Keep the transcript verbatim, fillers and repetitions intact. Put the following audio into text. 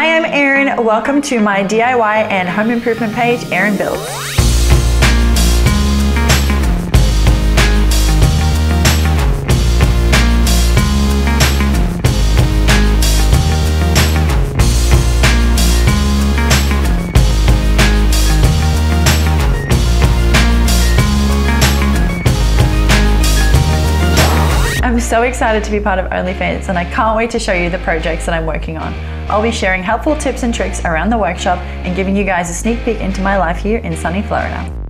Hi, I'm Erin. Welcome to my D I Y and home improvement page, Erin Builds. I'm so excited to be part of OnlyFans and I can't wait to show you the projects that I'm working on. I'll be sharing helpful tips and tricks around the workshop and giving you guys a sneak peek into my life here in sunny Florida.